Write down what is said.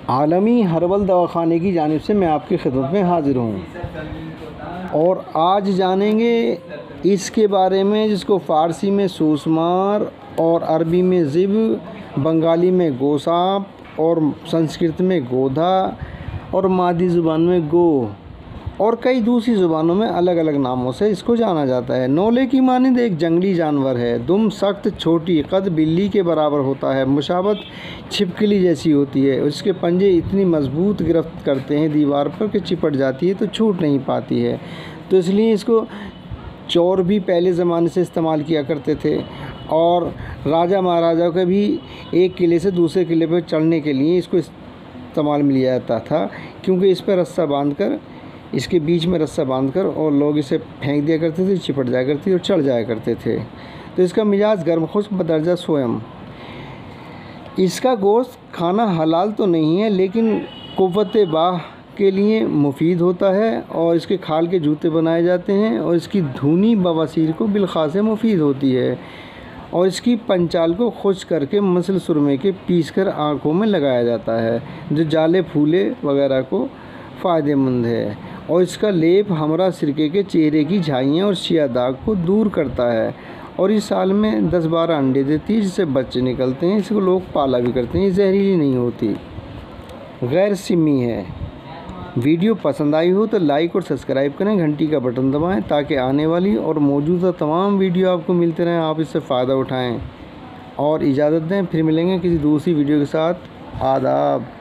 आलमी हर्बल दवाखाने की जानिब से मैं आपकी खिदमत में हाज़िर हूँ और आज जानेंगे इसके बारे में जिसको फ़ारसी में सूसमार और अरबी में ज़िब, बंगाली में गोसाप और संस्कृत में गोधा और मादी ज़ुबान में गो और कई दूसरी ज़ुबानों में अलग अलग नामों से इसको जाना जाता है। नोले की मानिंद एक जंगली जानवर है। दुम सख्त, छोटी, कद बिल्ली के बराबर होता है। मुशाबत छिपकली जैसी होती है। उसके पंजे इतनी मजबूत गिरफ्त करते हैं दीवार पर कि चिपट जाती है तो छूट नहीं पाती है। तो इसलिए इसको चोर भी पहले ज़माने से इस्तेमाल किया करते थे और राजा महाराजा को भी एक किले से दूसरे किले पर चढ़ने के लिए इसको इस्तेमाल में लिया जाता था, क्योंकि इस पर रस्सा बांधकर, इसके बीच में रस्सा बांधकर और लोग इसे फेंक दिया करते थे, चिपट जाया करती और चढ़ जाया करते थे। तो इसका मिजाज गर्म खुश्क बदर्जा सोयम। इसका गोश्त खाना हलाल तो नहीं है, लेकिन कुव्वत बाह के लिए मुफीद होता है और इसके खाल के जूते बनाए जाते हैं और इसकी धुनी बवासीर को बिलखास मुफीद होती है और इसकी पंचाल को खुश करके मसल सुरमे के पीस कर आँखों में लगाया जाता है, जो जाले फूले वगैरह को फ़ायदेमंद है। और इसका लेप हमरा सिरके के चेहरे की झाइयाँ और सियाह दाग को दूर करता है और इस साल में 10-12 अंडे देती है, जिससे बच्चे निकलते हैं। इसको लोग पाला भी करते हैं। ये जहरीली नहीं होती, गैर सिमी है। वीडियो पसंद आई हो तो लाइक और सब्सक्राइब करें, घंटी का बटन दबाएं ताकि आने वाली और मौजूदा तमाम वीडियो आपको मिलते रहें, आप इससे फ़ायदा उठाएं। और इजाज़त दें, फिर मिलेंगे किसी दूसरी वीडियो के साथ। आदाब।